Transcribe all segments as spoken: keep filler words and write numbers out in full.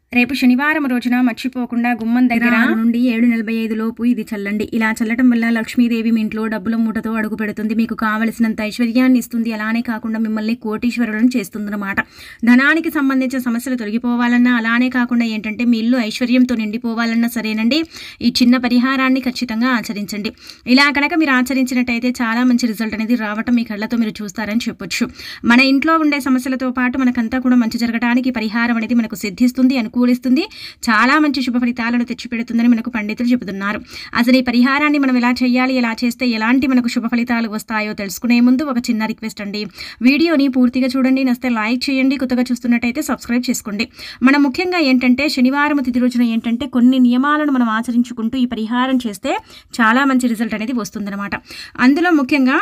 రేపు శనివారం రోజున మర్చిపోకుండా గుమ్మం దగ్గర నుండి ఏడు నలభై ఐదు లోపు ఇది చల్లండి. ఇలా చల్లటం వల్ల లక్ష్మీదేవి మీ ఇంట్లో డబ్బుల మూటతో అడుగు పెడుతుంది. మీకు కావలసినంత ఐశ్వర్యాన్ని ఇస్తుంది. అలానే కాకుండా మిమ్మల్ని కోటీశ్వరులను చేస్తుందన్నమాట. ధనానికి సంబంధించిన సమస్యలు తొలగిపోవాలన్నా, అలానే కాకుండా ఏంటంటే మీ ఇల్లు ఐశ్వర్యంతో నిండిపోవాలన్నా సరేనండి, ఈ చిన్న పరిహారాన్ని ఖచ్చితంగా ఆచరించండి. ఇలా కనుక మీరు ఆచరించినట్టయితే చాలా మంచి రిజల్ట్ అనేది రావటం మీ కళ్ళతో మీరు చూస్తారని చెప్పొచ్చు. మన ఇంట్లో ఉండే సమస్యలతో పాటు మనకంతా కూడా మంచి జరగడానికి పరిహారం అనేది మనకు సిద్ధిస్తుంది, అనుకూలిస్తుంది, చాలా మంచి శుభ ఫలితాలను తెచ్చిపెడుతుందని మనకు పండితులు చెబుతున్నారు. అసలు ఈ పరిహారాన్ని మనం ఎలా చేయాలి, ఎలా చేస్తే ఎలాంటి మనకు శుభ ఫలితాలు వస్తాయో తెలుసుకునే ముందు ఒక చిన్న రిక్వెస్ట్ అండి. వీడియోని పూర్తిగా చూడండి, నచ్చితే లైక్ చేయండి, కొత్తగా చూస్తున్నట్టయితే సబ్స్క్రైబ్ చేసుకోండి. మనం ముఖ్యంగా ఏంటంటే శనివారం తిథి రోజున ఏంటంటే కొన్ని నియమాలను మనం ఆచరించుకుంటూ ఈ పరిహారం చేస్తే చాలా మంచి రిజల్ట్ అనేది వస్తుందన్నమాట. అందులో ముఖ్యంగా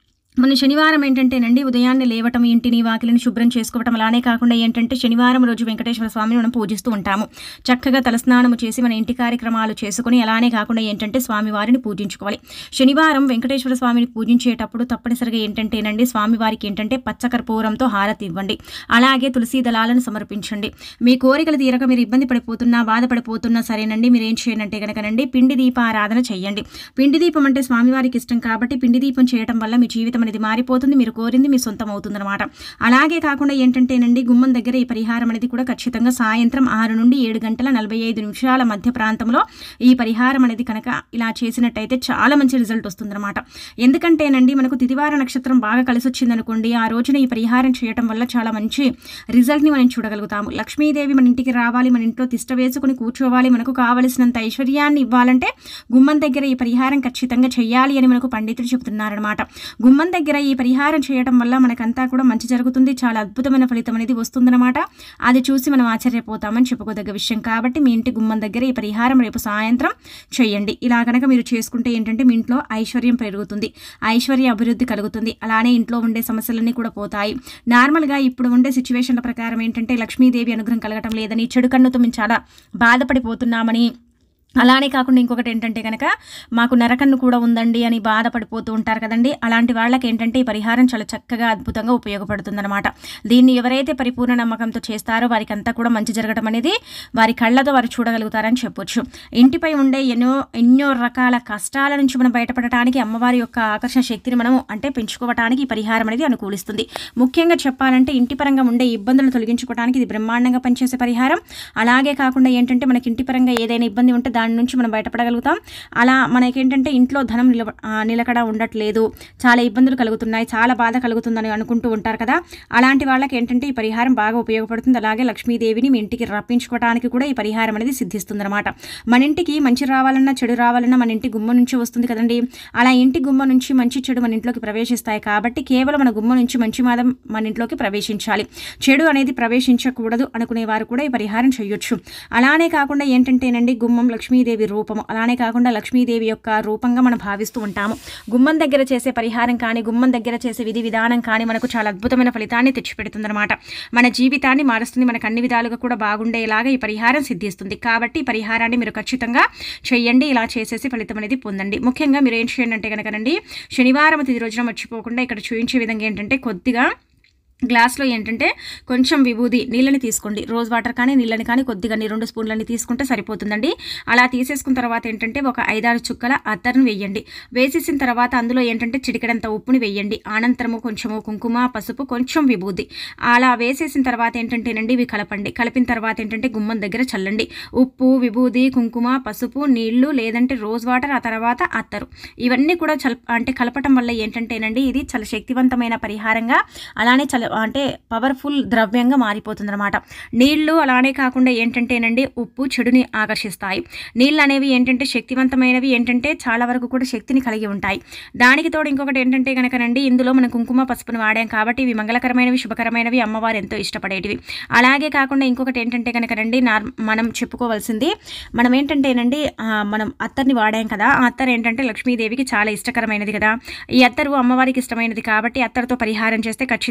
మన శనివారం ఏంటంటేనండి ఉదయాన్నే లేవటం, ఇంటిని వాకిలిని శుభ్రం చేసుకోవటం, అలానే కాకుండా ఏంటంటే శనివారం రోజు వెంకటేశ్వర స్వామిని మనం పూజిస్తూ ఉంటాము. చక్కగా తలస్నానం చేసి మన ఇంటి కార్యక్రమాలు చేసుకుని, అలానే కాకుండా ఏంటంటే స్వామివారిని పూజించుకోవాలి. శనివారం వెంకటేశ్వర స్వామిని పూజించేటప్పుడు తప్పనిసరిగా ఏంటంటేనండి స్వామివారికి ఏంటంటే పచ్చకర్పూరంతో హారతి ఇవ్వండి. అలాగే తులసి దళాలను సమర్పించండి. మీ కోరికలు తీరక మీరు ఇబ్బంది పడిపోతున్నా, బాధపడిపోతున్నా సరేనండి, మీరు ఏం చేయాలంటే కనుకనండి పిండి దీపారాధన చేయండి. పిండి దీపం అంటే స్వామివారికి ఇష్టం కాబట్టి పిండి దీపం చేయడం వల్ల మీ జీవితం అనేది మారిపోతుంది, మీరు కోరింది మీ సొంతం అవుతుందన్నమాట. అలాగే కాకుండా ఏంటంటేనండి గుమ్మం దగ్గర ఈ పరిహారం అనేది కూడా ఖచ్చితంగా సాయంత్రం ఆరు నుండి ఏడు గంటల నలభై ఐదు నిమిషాల మధ్య ప్రాంతంలో ఈ పరిహారం అనేది కనుక ఇలా చేసినట్టయితే చాలా మంచి రిజల్ట్ వస్తుందన్నమాట. ఎందుకంటేనండి మనకు తిదివార నక్షత్రం బాగా కలిసి వచ్చిందనుకోండి, ఆ రోజున ఈ పరిహారం చేయటం వల్ల చాలా మంచి రిజల్ట్ని మనం చూడగలుగుతాము. లక్ష్మీదేవి మన ఇంటికి రావాలి, మన ఇంట్లో తిష్ట వేసుకుని కూర్చోవాలి, మనకు కావలసినంత ఐశ్వర్యాన్ని ఇవ్వాలంటే గుమ్మం దగ్గర ఈ పరిహారం ఖచ్చితంగా చేయాలి అని మనకు పండితులు చెబుతున్నారనమాట. గుమ్మం దగ్గర ఈ పరిహారం చేయడం వల్ల మనకంతా కూడా మంచి జరుగుతుంది, చాలా అద్భుతమైన ఫలితం అనేది వస్తుందన్నమాట. అది చూసి మనం ఆశ్చర్యపోతామని చెప్పుకోదగ్గ విషయం. కాబట్టి మీ ఇంటి గుమ్మం దగ్గర ఈ పరిహారం రేపు సాయంత్రం చేయండి. ఇలా కనుక మీరు చేసుకుంటే ఏంటంటే మీ ఇంట్లో ఐశ్వర్యం పెరుగుతుంది, ఐశ్వర్య అభివృద్ధి కలుగుతుంది, అలానే ఇంట్లో ఉండే సమస్యలన్నీ కూడా పోతాయి. నార్మల్గా ఇప్పుడు ఉండే సిచ్యువేషన్ల ప్రకారం ఏంటంటే లక్ష్మీదేవి అనుగ్రహం కలగటం లేదని, చెడు కన్నుతో మేము చాలా బాధపడిపోతున్నామని, అలానే కాకుండా ఇంకొకటి ఏంటంటే కనుక మాకు నరకన్ను కూడా ఉందండి అని బాధపడిపోతూ ఉంటారు కదండి. అలాంటి వాళ్ళకి ఏంటంటే ఈ పరిహారం చాలా చక్కగా అద్భుతంగా ఉపయోగపడుతుందన్నమాట. దీన్ని ఎవరైతే పరిపూర్ణ నమ్మకంతో చేస్తారో వారికి అంతా కూడా మంచి జరగడం అనేది వారి కళ్ళతో వారు చూడగలుగుతారని చెప్పొచ్చు. ఇంటిపై ఉండే ఎన్నో ఎన్నో రకాల కష్టాల నుంచి మనం బయటపడటానికి అమ్మవారి యొక్క ఆకర్షణ శక్తిని మనం అంటే పెంచుకోవడానికి ఈ పరిహారం అనేది అనుకూలిస్తుంది. ముఖ్యంగా చెప్పాలంటే ఇంటి పరంగా ఉండే ఇబ్బందులు తొలగించుకోవడానికి ఇది బ్రహ్మాండంగా పనిచేసే పరిహారం. అలాగే కాకుండా ఏంటంటే మనకి ఇంటి పరంగా ఏదైనా ఇబ్బంది ఉంటే దాని నుంచి మనం బయటపడగలుగుతాం. అలా మనకేంటంటే ఇంట్లో ధనం నిల నిలకడ ఉండట్లేదు, చాలా ఇబ్బందులు కలుగుతున్నాయి, చాలా బాధ కలుగుతుందని అనుకుంటూ ఉంటారు కదా. అలాంటి వాళ్ళకి ఏంటంటే ఈ పరిహారం బాగా ఉపయోగపడుతుంది. అలాగే లక్ష్మీదేవిని మీ ఇంటికి రప్పించుకోవడానికి కూడా ఈ పరిహారం అనేది సిద్ధిస్తుంది అనమాట. మన ఇంటికి మంచి రావాలన్నా చెడు రావాలన్నా మన ఇంటి గుమ్మ నుంచి వస్తుంది కదండి. అలా ఇంటి గుమ్మ నుంచి మంచి చెడు మన ఇంట్లోకి ప్రవేశిస్తాయి కాబట్టి కేవలం మన గుమ్మ నుంచి మంచి మాదం మన ఇంట్లోకి ప్రవేశించాలి, చెడు అనేది ప్రవేశించకూడదు అనుకునే వారు కూడా ఈ పరిహారం చేయొచ్చు. అలానే కాకుండా ఏంటంటేనండి గుమ్మం లక్ష్మీ లక్ష్మీదేవి రూపము, అలానే కాకుండా లక్ష్మీదేవి యొక్క రూపంగా మనం భావిస్తూ ఉంటాము. గుమ్మం దగ్గర చేసే పరిహారం కానీ, గుమ్మం దగ్గర చేసే విధి విధానం కానీ మనకు చాలా అద్భుతమైన ఫలితాన్ని తెచ్చిపెడుతుందన్నమాట. మన జీవితాన్ని మారుస్తుంది, మనకు అన్ని విధాలుగా కూడా బాగుండేలాగా ఈ పరిహారం సిద్ధిస్తుంది. కాబట్టి ఈ పరిహారాన్ని మీరు ఖచ్చితంగా చేయండి. ఇలా చేసేసి ఫలితం అనేది పొందండి. ముఖ్యంగా మీరు ఏం చేయండి అంటే కనుకనండి శనివారం తిది రోజున మర్చిపోకుండా ఇక్కడ చూపించే విధంగా ఏంటంటే కొద్దిగా గ్లాస్లో ఏంటంటే కొంచెం విభూది నీళ్ళని తీసుకోండి. రోజ్ వాటర్ కానీ నీళ్ళని కానీ కొద్దిగా రెండు స్పూన్లని తీసుకుంటే సరిపోతుందండి. అలా తీసేసుకున్న తర్వాత ఏంటంటే ఒక ఐదారు చుక్కల అత్తర్ను వేయండి. వేసేసిన తర్వాత అందులో ఏంటంటే చిటికెడంత ఉప్పుని వేయండి. అనంతరము కొంచెము కుంకుమ, పసుపు, కొంచెం విభూది అలా వేసేసిన తర్వాత ఏంటంటేనండి ఇవి కలపండి. కలిపిన తర్వాత ఏంటంటే గుమ్మం దగ్గర చల్లండి. ఉప్పు, విభూది, కుంకుమ, పసుపు, నీళ్లు లేదంటే రోజ్ వాటర్, ఆ తర్వాత అత్తరు ఇవన్నీ కూడా చల్ అంటే కలపటం వల్ల ఏంటంటేనండి ఇది చాలా శక్తివంతమైన పరిహారంగా, అలానే చాలా అంటే పవర్ఫుల్ ద్రవ్యంగా మారిపోతుంది అనమాట. నీళ్లు అలానే కాకుండా ఏంటంటేనండి ఉప్పు చెడుని ఆకర్షిస్తాయి. నీళ్ళు అనేవి ఏంటంటే శక్తివంతమైనవి, ఏంటంటే చాలా వరకు కూడా శక్తిని కలిగి ఉంటాయి. దానికి తోడు ఇంకొకటి ఏంటంటే కనుకనండి ఇందులో మనం కుంకుమ పసుపును వాడాం కాబట్టి ఇవి మంగళకరమైనవి, శుభకరమైనవి, అమ్మవారు ఎంతో ఇష్టపడేటివి. అలాగే కాకుండా ఇంకొకటి ఏంటంటే కనుకనండి మనం చెప్పుకోవాల్సింది మనం ఏంటంటేనండి మనం అత్తర్ని వాడాం కదా, ఆ అత్తర్ ఏంటంటే లక్ష్మీదేవికి చాలా ఇష్టకరమైనది కదా. ఈ అత్తరు అమ్మవారికి ఇష్టమైనది కాబట్టి అత్తరుతో పరిహారం చేస్తే ఖచ్చితంగా మనకు ఫలితం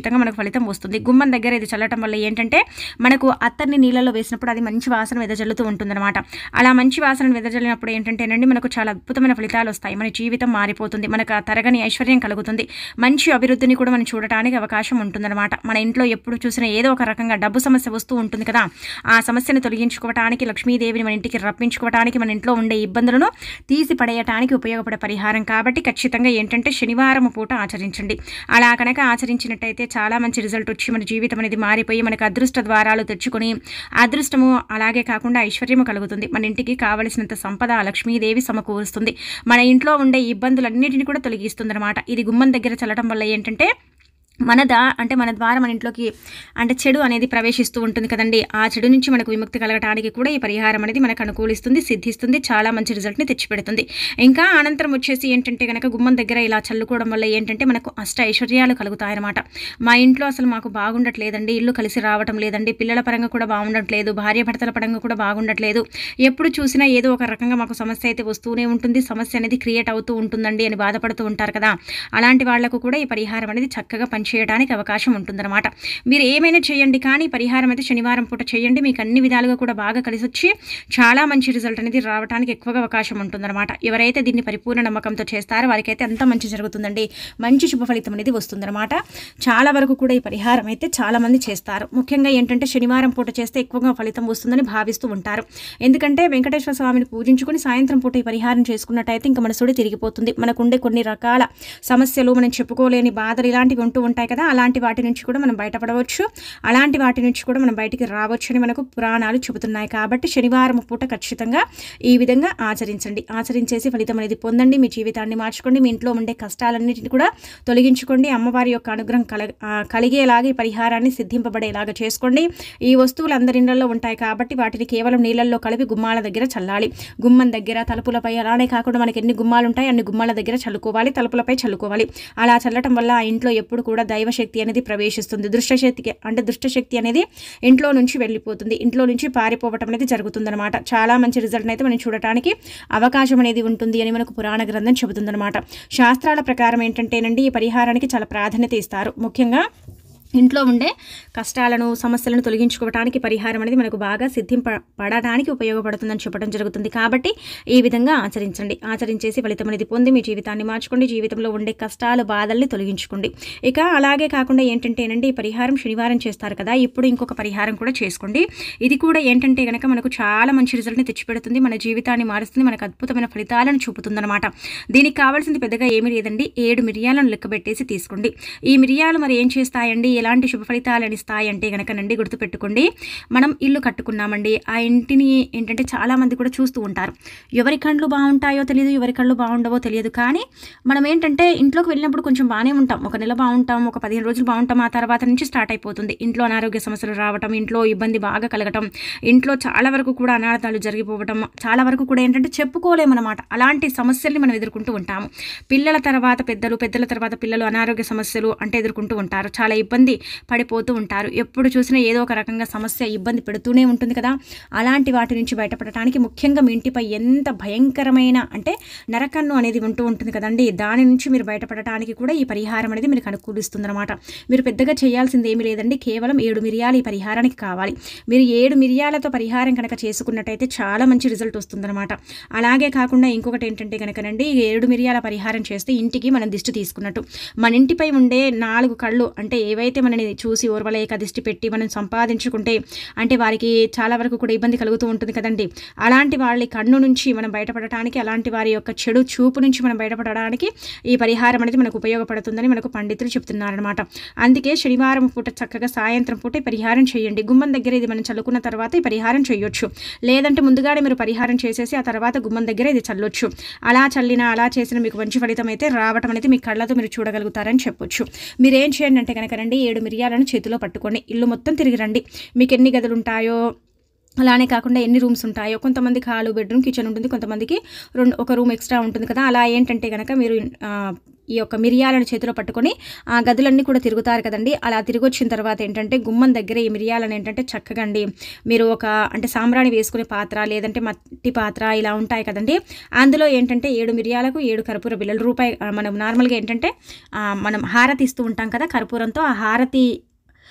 ఫలితం వస్తుంది. గుమ్మం దగ్గర ఇది చల్లటం వల్ల ఏంటంటే మనకు అత్తర్ని నీళ్ళలో వేసినప్పుడు అది మంచి వాసన వెదజల్లుతూ ఉంటుందన్నమాట. అలా మంచి వాసనను వెదజల్లినప్పుడు ఏంటంటేనండి మనకు చాలా అద్భుతమైన ఫలితాలు వస్తాయి. మన జీవితం మారిపోతుంది, మనకు తరగని ఐశ్వర్యం కలుగుతుంది, మంచి అభివృద్ధిని కూడా మనం చూడటానికి అవకాశం ఉంటుందన్నమాట. మన ఇంట్లో ఎప్పుడు చూసినా ఏదో ఒక రకంగా డబ్బు సమస్య వస్తూ ఉంటుంది కదా, ఆ సమస్యను తొలగించుకోవడానికి, లక్ష్మీదేవిని మన ఇంటికి రప్పించుకోవడానికి, మన ఇంట్లో ఉండే ఇబ్బందులను తీసి పడేయటానికి ఉపయోగపడే పరిహారం కాబట్టి ఖచ్చితంగా ఏంటంటే శనివారం పూట ఆచరించండి. అలా కనుక ఆచరించినట్టయితే చాలా మంచి రిజల్ట్ వచ్చి మన జీవితం అనేది మారిపోయి మనకు అదృష్ట ద్వారాలు తెచ్చుకొని అదృష్టము అలాగే కాకుండా ఐశ్వర్యము కలుగుతుంది. మన ఇంటికి కావలసినంత సంపద లక్ష్మీదేవి సమకూరుస్తుంది. మన ఇంట్లో ఉండే ఇబ్బందులన్నిటిని కూడా తొలగిస్తుంది అనమాట. ఇది గుమ్మం దగ్గర చల్లటం వల్ల ఏంటంటే మనదా అంటే మన ద్వారా మన ఇంట్లోకి అంటే చెడు అనేది ప్రవేశిస్తూ ఉంటుంది కదండి, ఆ చెడు నుంచి మనకు విముక్తి కలగడానికి కూడా ఈ పరిహారం అనేది మనకు అనుకూలిస్తుంది, సిద్ధిస్తుంది, చాలా మంచి రిజల్ట్ని తెచ్చిపెడుతుంది. ఇంకా అనంతరం వచ్చేసి ఏంటంటే కనుక గుమ్మం దగ్గర ఇలా చల్లుకోవడం వల్ల ఏంటంటే మనకు అష్ట ఐశ్వర్యాలు కలుగుతాయన్నమాట. మా ఇంట్లో అసలు మాకు బాగుండట్లేదండి, ఇల్లు కలిసి రావటం లేదండి, పిల్లల పరంగా కూడా బాగుండట్లేదు, భార్య భర్తల పరంగా కూడా బాగుండట్లేదు, ఎప్పుడు చూసినా ఏదో ఒక రకంగా మాకు సమస్య అయితే వస్తూనే ఉంటుంది, సమస్య అనేది క్రియేట్ అవుతూ ఉంటుందండి అని బాధపడుతూ ఉంటారు కదా, అలాంటి వాళ్లకు కూడా ఈ పరిహారం అనేది చక్కగా పని చేయడానికి అవకాశం ఉంటుందన్నమాట. మీరు ఏమైనా చేయండి కానీ పరిహారం అయితే శనివారం పూట చేయండి, మీకు అన్ని విధాలుగా కూడా బాగా కలిసి వచ్చి చాలా మంచి రిజల్ట్ అనేది రావడానికి ఎక్కువగా అవకాశం ఉంటుందన్నమాట. ఎవరైతే దీన్ని పరిపూర్ణ నమ్మకంతో చేస్తారో వారికైతే అంత మంచి జరుగుతుందండి, మంచి శుభ ఫలితం అనేది వస్తుందన్నమాట. చాలా వరకు కూడా ఈ పరిహారం అయితే చాలా మంది చేస్తారు. ముఖ్యంగా ఏంటంటే శనివారం పూట చేస్తే ఎక్కువగా ఫలితం వస్తుందని భావిస్తూ ఉంటారు. ఎందుకంటే వెంకటేశ్వర స్వామిని పూజించుకుని సాయంత్రం పూట ఈ పరిహారం చేసుకున్నట్టయితే ఇంకా మన సుడి తిరిగిపోతుంది. మనకుండే కొన్ని రకాల సమస్యలు, మనం చెప్పుకోలేని బాధలు ఇలాంటివి ఉంటూ ఉంటాయి కదా, అలాంటి వాటి నుంచి కూడా మనం బయటపడవచ్చు, అలాంటి వాటి నుంచి కూడా మనం బయటికి రావచ్చు అని మనకు పురాణాలు చెబుతున్నాయి. కాబట్టి శనివారం పూట ఖచ్చితంగా ఈ విధంగా ఆచరించండి, ఆచరించేసి ఫలితం అనేది పొందండి, మీ జీవితాన్ని మార్చుకోండి, మీ ఇంట్లో ఉండే కష్టాలన్నిటిని కూడా తొలగించుకోండి, అమ్మవారి యొక్క అనుగ్రహం కల కలిగేలాగా ఈ పరిహారాన్ని సిద్ధింపబడేలాగా చేసుకోండి. ఈ వస్తువులు అందరి ఇళ్లలో ఉంటాయి కాబట్టి వాటిని కేవలం నీళ్ళల్లో కలిపి గుమ్మాల దగ్గర చల్లాలి. గుమ్మం దగ్గర, తలుపులపై, అలానే కాకుండా మనకి ఎన్ని గుమ్మాలు ఉంటాయి అన్ని గుమ్మాల దగ్గర చల్లుకోవాలి, తలుపులపై చల్లుకోవాలి. అలా చల్లటం వల్ల ఆ ఇంట్లో ఎప్పుడు కూడా దైవశక్తి అనేది ప్రవేశిస్తుంది. దుష్టశక్తికి అంటే దుష్టశక్తి అనేది ఇంట్లో నుంచి వెళ్ళిపోతుంది, ఇంట్లో నుంచి పారిపోవటం అనేది జరుగుతుందన్నమాట. చాలా మంచి రిజల్ట్ అయితే మనం చూడటానికి అవకాశం అనేది ఉంటుంది అని మనకు పురాణ గ్రంథం చెబుతుందన్నమాట. శాస్త్రాల ప్రకారం ఏంటంటేనండి ఈ పరిహారానికి చాలా ప్రాధాన్యత ఇస్తారు. ముఖ్యంగా ఇంట్లో ఉండే కష్టాలను, సమస్యలను తొలగించుకోవడానికి పరిహారం అనేది మనకు బాగా సిద్ధింపడటానికి ఉపయోగపడుతుందని చెప్పడం జరుగుతుంది. కాబట్టి ఈ విధంగా ఆచరించండి, ఆచరించేసి ఫలితం అనేది పొంది మీ జీవితాన్ని మార్చుకోండి, జీవితంలో ఉండే కష్టాలు, బాధల్ని తొలగించుకోండి. ఇక అలాగే కాకుండా ఏంటంటేనండి ఈ పరిహారం శనివారం చేస్తారు కదా, ఇప్పుడు ఇంకొక పరిహారం కూడా చేసుకోండి. ఇది కూడా ఏంటంటే కనుక మనకు చాలా మంచి రిజల్ట్ని తెచ్చిపెడుతుంది, మన జీవితాన్ని మారుస్తుంది, మనకు అద్భుతమైన ఫలితాలను చూపుతుందన్నమాట. దీనికి కావాల్సింది పెద్దగా ఏమీ లేదండి, ఏడు మిరియాలను లెక్కబెట్టేసి తీసుకోండి. ఈ మిరియాలు మరి ఏం చేస్తాయండి, ఎలాంటి శుభ ఫలితాలను ఇస్తాయి అంటే కనుకనండి గుర్తుపెట్టుకోండి, మనం ఇల్లు కట్టుకున్నామండి, ఆ ఇంటిని ఏంటంటే చాలామంది కూడా చూస్తూ ఉంటారు, ఎవరి కళ్ళు బాగుంటాయో తెలియదు, ఎవరి కళ్ళు బాగుండవో తెలియదు, కానీ మనం ఏంటంటే ఇంట్లోకి వెళ్ళినప్పుడు కొంచెం బాగానే ఉంటాం, ఒక నెల బాగుంటాం, ఒక పదిహేను రోజులు బాగుంటాం, ఆ తర్వాత నుంచి స్టార్ట్ అయిపోతుంది ఇంట్లో అనారోగ్య సమస్యలు రావటం, ఇంట్లో ఇబ్బంది బాగా కలగటం, ఇంట్లో చాలా వరకు కూడా అనార్థాలు జరిగిపోవటం, చాలా వరకు కూడా ఏంటంటే చెప్పుకోలేమన్నమాట. అలాంటి సమస్యల్ని మనం ఎదుర్కొంటూ ఉంటాము. పిల్లల తర్వాత పెద్దలు, పెద్దల తర్వాత పిల్లలు అనారోగ్య సమస్యలు అంటే ఎదుర్కొంటూ ఉంటారు, చాలా ఇబ్బంది పడిపోతూ ఉంటారు, ఎప్పుడు చూసినా ఏదో ఒక రకంగా సమస్య ఇబ్బంది పెడుతూనే ఉంటుంది కదా. అలాంటి వాటి నుంచి బయటపడటానికి ముఖ్యంగా మీ ఇంటిపై ఎంత భయంకరమైన అంటే నరకన్ను అనేది ఉంటూ ఉంటుంది కదండి, దాని నుంచి మీరు బయటపడటానికి కూడా ఈ పరిహారం అనేది మీకు అనుకూలిస్తుంది అనమాట. మీరు పెద్దగా చేయాల్సింది ఏమీ లేదండి, కేవలం ఏడు మిరియాలు ఈ పరిహారానికి కావాలి. మీరు ఏడు మిరియాలతో పరిహారం కనుక చేసుకున్నట్టయితే చాలా మంచి రిజల్ట్ వస్తుందన్నమాట. అలాగే కాకుండా ఇంకొకటి ఏంటంటే కనుకనండి ఏడు మిరియాల పరిహారం చేస్తే ఇంటికి మనం దిష్టి తీసుకున్నట్టు, మన ఇంటిపై ఉండే నాలుగు కళ్ళు అంటే ఏవైతే మనని చూసి ఓర్వలేక దిష్టి పెట్టి మనం సంపాదించుకుంటే అంటే వారికి చాలా వరకు కూడా ఇబ్బంది కలుగుతూ ఉంటుంది కదండి, అలాంటి వాళ్ళ కన్ను నుంచి మనం బయటపడటానికి, అలాంటి వారి యొక్క చెడు చూపు నుంచి మనం బయటపడడానికి ఈ పరిహారం అనేది మనకు ఉపయోగపడుతుందని మనకు పండితులు చెప్తున్నారనమాట. అందుకే శనివారం పూట చక్కగా సాయంత్రం పూట ఈ పరిహారం చేయండి. గుమ్మం దగ్గర ఇది మనం చల్లుకున్న తర్వాత ఈ పరిహారం చేయొచ్చు, లేదంటే ముందుగానే మీరు పరిహారం చేసేసి ఆ తర్వాత గుమ్మం దగ్గర ఇది చల్లొచ్చు. అలా చల్లినా అలా చేసిన మీకు మంచి ఫలితం అయితే రావటం అనేది మీ కళ్ళతో మీరు చూడగలుగుతారని చెప్పొచ్చు. మీరేం చేయండి అంటే కనుక రండి ఏడు మిరియాలను చేతిలో పట్టుకొని ఇల్లు మొత్తం తిరిగి రండి. మీకు ఎన్ని గదులు ఉంటాయో అలానే కాకుండా ఎన్ని రూమ్స్ ఉంటాయో, కొంతమందికి హాలు, బెడ్రూమ్, కిచెన్ ఉంటుంది, కొంతమందికి రెండు ఒక రూమ్ ఎక్స్ట్రా ఉంటుంది కదా. అలా ఏంటంటే కనుక మీరు ఈ యొక్క మిరియాలను చేతిలో పట్టుకొని ఆ గదులన్నీ కూడా తిరుగుతారు కదండి. అలా తిరిగి వచ్చిన తర్వాత ఏంటంటే గుమ్మం దగ్గర ఈ మిరియాలను ఏంటంటే చక్కగా అండి మీరు ఒక అంటే సాంబ్రాణి వేసుకునే పాత్ర లేదంటే మట్టి పాత్ర ఇలా ఉంటాయి కదండి, అందులో ఏంటంటే ఏడు మిరియాలకు ఏడు కర్పూర బిళ్ళలు రూపాయి మనం నార్మల్గా ఏంటంటే మనం హారతి ఇస్తూ ఉంటాం కదా కర్పూరంతో, ఆ హారతి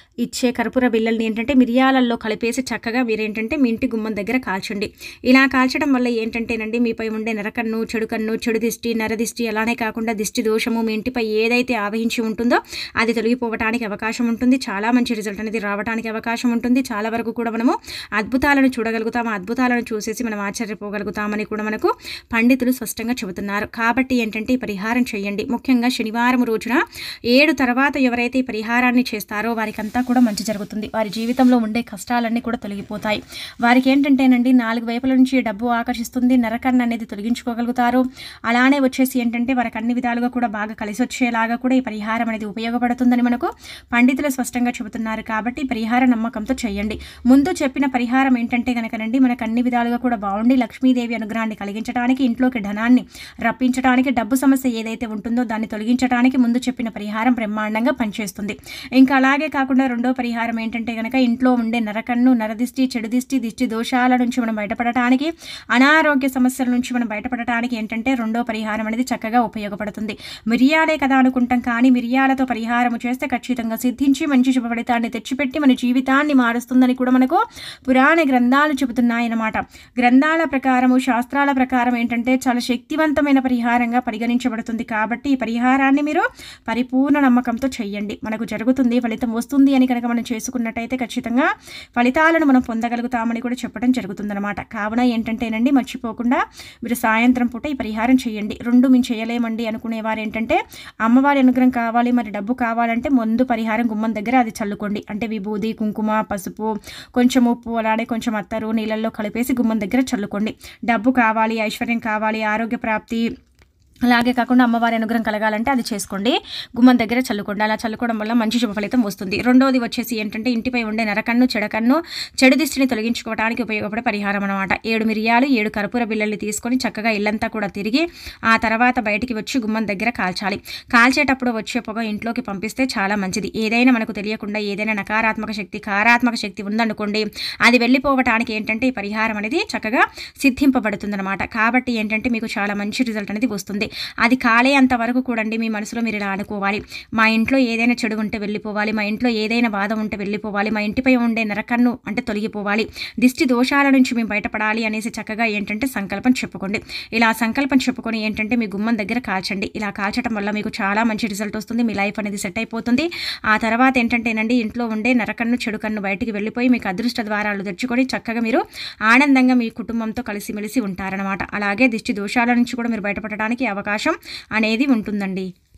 ఇచ్చే కర్పూర బిళ్ళల్ని ఏంటంటే మిరియాలల్లో కలిపేసి చక్కగా మీరేంటంటే మీ ఇంటి గుమ్మం దగ్గర కాల్చండి. ఇలా కాల్చడం వల్ల ఏంటంటేనండి మీపై ఉండే నరకన్ను, చెడు కన్ను, చెడు దిష్టి, నరదిష్టి, అలానే కాకుండా దిష్టి దోషము మీ ఇంటిపై ఏదైతే ఆవహించి ఉంటుందో అది తొలగిపోవడానికి అవకాశం ఉంటుంది. చాలా మంచి రిజల్ట్ అనేది రావడానికి అవకాశం ఉంటుంది. చాలా వరకు కూడా మనము అద్భుతాలను చూడగలుగుతాము. అద్భుతాలను చూసేసి మనం ఆశ్చర్యపోగలుగుతామని కూడా మనకు పండితులు స్పష్టంగా చెబుతున్నారు. కాబట్టి ఏంటంటే ఈ పరిహారం చేయండి. ముఖ్యంగా శనివారం రోజున ఏడు తర్వాత ఎవరైతే ఈ పరిహారాన్ని చేస్తారో వారికంతా కూడా మంచి జరుగుతుంది. వారి జీవితంలో ఉండే కష్టాలన్నీ కూడా తొలగిపోతాయి. వారికి ఏంటంటేనండి నాలుగు వైపుల నుంచి డబ్బు ఆకర్షిస్తుంది. నరకన్న అనేది తొలగించుకోగలుగుతారు. అలానే వచ్చేసి ఏంటంటే వారికి అన్ని విధాలుగా కూడా బాగా కలిసి వచ్చేలాగా కూడా ఈ పరిహారం అనేది ఉపయోగపడుతుందని మనకు పండితులు స్పష్టంగా చెబుతున్నారు. కాబట్టి పరిహార నమ్మకంతో చేయండి. ముందు చెప్పిన పరిహారం ఏంటంటే కనుకనండి మనకు అన్ని విధాలుగా కూడా బాగుండి లక్ష్మీదేవి అనుగ్రహాన్ని కలిగించడానికి, ఇంట్లోకి ధనాన్ని రప్పించడానికి, డబ్బు సమస్య ఏదైతే ఉంటుందో దాన్ని తొలగించడానికి ముందు చెప్పిన పరిహారం బ్రహ్మాండంగా పనిచేస్తుంది. ఇంకా అలాగే కాకుండా రెండో పరిహారం ఏంటంటే కనుక ఇంట్లో ఉండే నరకన్ను, నరదిష్టి, చెడు దిష్టి, దిష్టి దోషాల నుంచి మనం బయటపడటానికి, అనారోగ్య సమస్యల నుంచి మనం బయటపడటానికి ఏంటంటే రెండో పరిహారం అనేది చక్కగా ఉపయోగపడుతుంది. మిరియాలే కదా అనుకుంటాం, కానీ మిరియాలతో పరిహారం చేస్తే ఖచ్చితంగా సిద్ధించి మంచి శుభ ఫలితాన్ని తెచ్చిపెట్టి మన జీవితాన్ని మారుస్తుందని కూడా మనకు పురాణ గ్రంథాలు చెబుతున్నాయన్నమాట. గ్రంథాల ప్రకారము, శాస్త్రాల ప్రకారం ఏంటంటే చాలా శక్తివంతమైన పరిహారంగా పరిగణించబడుతుంది. కాబట్టి ఈ పరిహారాన్ని మీరు పరిపూర్ణ నమ్మకంతో చేయండి. మనకు జరుగుతుంది, ఫలితం వస్తుంది అని కనుక మనం చేసుకున్నట్టయితే ఖచ్చితంగా ఫలితాలను మనం పొందగలుగుతామని కూడా చెప్పడం జరుగుతుందన్నమాట. కావున ఏంటంటేనండి మర్చిపోకుండా మీరు సాయంత్రం పూట ఈ పరిహారం చేయండి. రెండు మేము చేయలేమండి అనుకునేవారు ఏంటంటే అమ్మవారి అనుగ్రహం కావాలి, మరి డబ్బు కావాలంటే ముందు పరిహారం గుమ్మం దగ్గర అది చల్లుకోండి. అంటే విభూది, కుంకుమ, పసుపు, కొంచెం ఉప్పు, అలానే కొంచెం అత్తరు నీళ్ళల్లో కలిపేసి గుమ్మం దగ్గర చల్లుకోండి. డబ్బు కావాలి, ఐశ్వర్యం కావాలి, ఆరోగ్య ప్రాప్తి, అలాగే కాకుండా అమ్మవారి అనుగ్రహం కలగాలంటే అది చేసుకోండి. గుమ్మం దగ్గర చల్లుకోండి. అలా చల్లుకోవడం వల్ల మంచి శుభ ఫలితం వస్తుంది. రెండోది వచ్చేసి ఏంటంటే ఇంటిపై ఉండే నరకన్ను, చెడకన్ను, చెడు దిష్టిని తొలగించుకోవడానికి ఉపయోగపడే పరిహారం అనమాట. ఏడు మిరియాలు, ఏడు కర్పూర బిళ్ళల్ని తీసుకొని చక్కగా ఇల్లంతా కూడా తిరిగి ఆ తర్వాత బయటికి వచ్చి గుమ్మం దగ్గర కాల్చాలి. కాల్చేటప్పుడు వచ్చే పొగ ఇంట్లోకి పంపిస్తే చాలా మంచిది. ఏదైనా మనకు తెలియకుండా ఏదైనా నకారాత్మక శక్తి, కారాత్మక శక్తి ఉందనుకోండి, అది వెళ్ళిపోవటానికి ఏంటంటే ఈ పరిహారం అనేది చక్కగా సిద్ధింపబడుతుందన్నమాట. కాబట్టి ఏంటంటే మీకు చాలా మంచి రిజల్ట్ అనేది వస్తుంది. అది కాలే అంతవరకు కూడండి మీ మనసులో మీరు ఇలా అనుకోవాలి, మా ఇంట్లో ఏదైనా చెడు ఉంటే వెళ్ళిపోవాలి, మా ఇంట్లో ఏదైనా బాధ ఉంటే వెళ్ళిపోవాలి, మా ఇంటిపై ఉండే నరకన్ను అంటే తొలగిపోవాలి, దిష్టి దోషాల నుంచి మేము బయటపడాలి అనేసి చక్కగా ఏంటంటే సంకల్పం చెప్పుకోండి. ఇలా సంకల్పం చెప్పుకొని ఏంటంటే మీ గుమ్మం దగ్గర కాల్చండి. ఇలా కాల్చడం వల్ల మీకు చాలా మంచి రిజల్ట్ వస్తుంది. మీ లైఫ్ అనేది సెట్ అయిపోతుంది. ఆ తర్వాత ఏంటంటేనండి ఇంట్లో ఉండే నరకన్ను, చెడు కన్ను బయటికి వెళ్ళిపోయి మీకు అదృష్ట ద్వారాలు తెచ్చుకొని చక్కగా మీరు ఆనందంగా మీ కుటుంబంతో కలిసిమెలిసి ఉంటారనమాట. అలాగే దిష్టి దోషాల నుంచి కూడా మీరు బయటపడడానికి అవకాశం అనేది ఉంటుందండి.